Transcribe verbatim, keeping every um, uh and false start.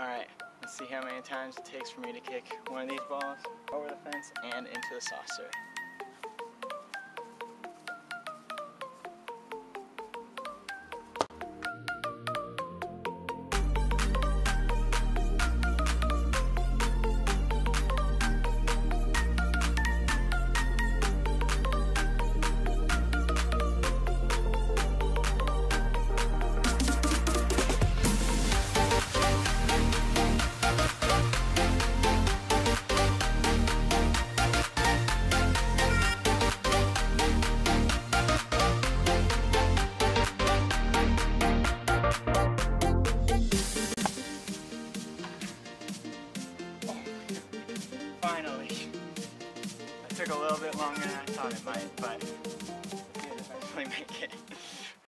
Alright, let's see how many times it takes for me to kick one of these balls over the fence and into the saucer.